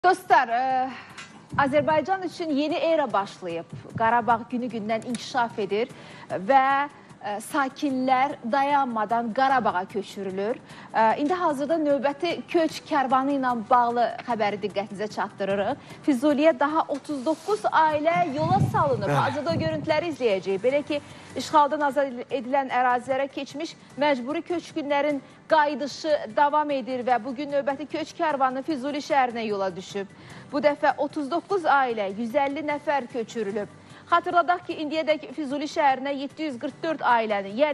Dostlar, Azərbaycan üçün yeni era başlayıb. Qarabağ günü-gündən inkişaf edir və sakinlər dayanmadan Qarabağa köçürülür. İndi hazırda növbəti köç kərvanı ilə bağlı xəbəri diqqətinizə çatdırırıq. Füzuliyə daha 39 ailə yola salınıb. Hazırda görüntüləri izləyəcəyik. Belə ki, işğaldan azad edilən ərazilərə keçmiş məcburi köçkünlərin qayıdışı davam edir və bugün növbəti köç kərvanı Füzuli şəhərinə yola düşüb. Bu dəfə 39 ailə, 150 nəfər köçürülüb. Xatırladaq ki, indiyədək Füzuli şəhərinə 744 ailənin, yəni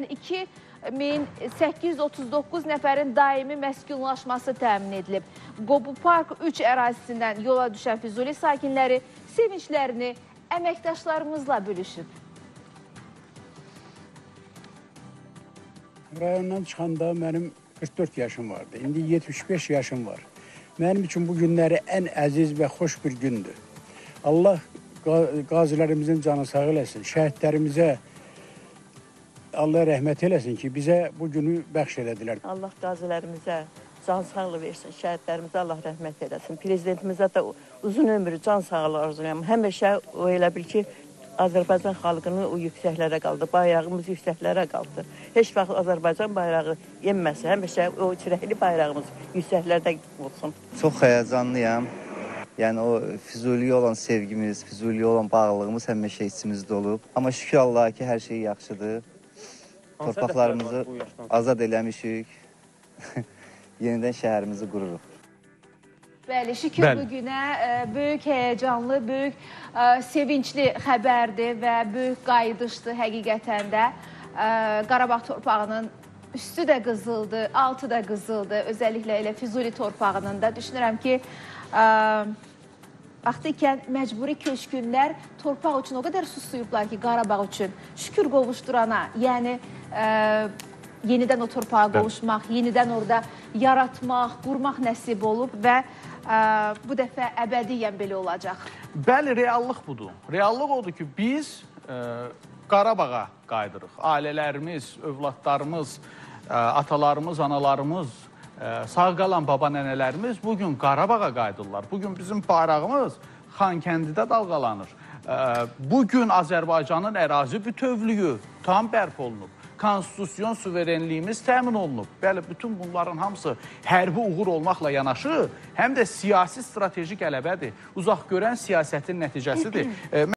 2839 nəfərin daimi məskunlaşması təmin edilib. Qobu Park 3 ərazisindən yola düşən Füzuli sakinləri sevinclərini əməkdaşlarımızla bölüşüb. Rayondan çıxanda mənim 44 yaşım vardı. İndi 75 yaşım var. Mənim üçün bu günləri ən əziz və xoş bir gündür. Allah qazilərimizin canı sağ eləsin, şəhidlərimizə Allah rəhmət eləsin ki, bizə bu günü bəxş elədilər. Allah qazilərimizə can sağlığı versin, şəhidlərimizə Allah rəhmət eləsin. Prezidentimizə də uzun ömrü, can sağlığı arzulayam. Həmişə o elə bil ki, Azərbaycan xalqını o yüksəklərə qaldı, bayrağımız yüksəklərə qaldı. Heç vaxt Azərbaycan bayrağı yenməsə, həmişə o çirəkli bayrağımız yüksəklərdə olsun. Çox həyəcanlıyam. Yəni o Füzuliyə olan sevgimiz, Füzuliyə olan bağlılığımız həmişə içimizdə olub. Amma şükür Allaha ki, hər şey yaxşıdır. Torpaqlarımızı azad eləmişik. Yenidən şəhərimizi qururuq. Bəli, şükür bu günə böyük həyəcanlı, böyük sevincli xəbərdir və böyük qayıdışdır həqiqətən də. Qarabağ torpağının üstü də qızıldır, altı da qızıldır. Özəlliklə elə Füzuli torpağının da düşünürəm ki, vaxtı ikən məcburi köçkünlər torpaq üçün o qədər susuyublar ki, Qarabağ üçün şükür qovuşdurana, yəni yenidən o torpağa qovuşmaq, yenidən orada yaratmaq, qurmaq nəsib olub və bu dəfə əbədiyyən belə olacaq. Bəli, reallıq budur. Reallıq odur ki, biz Qarabağa qayıdırıq. Ailələrimiz, övladlarımız, atalarımız, analarımız, sağ qalan baba nənələrimiz bugün Qarabağa qayıdırlar. Bugün bizim bayrağımız Xankəndidə dalğalanır. Bugün Azərbaycanın ərazi bütövlüyü tam bərpa olunub. Konstitusyon suverenliyimiz təmin olunub. Bəli, bütün bunların hamısı hərbi uğur olmaqla yanaşı, həm də siyasi strateji qələbədir. Uzaq görən siyasətin nəticəsidir.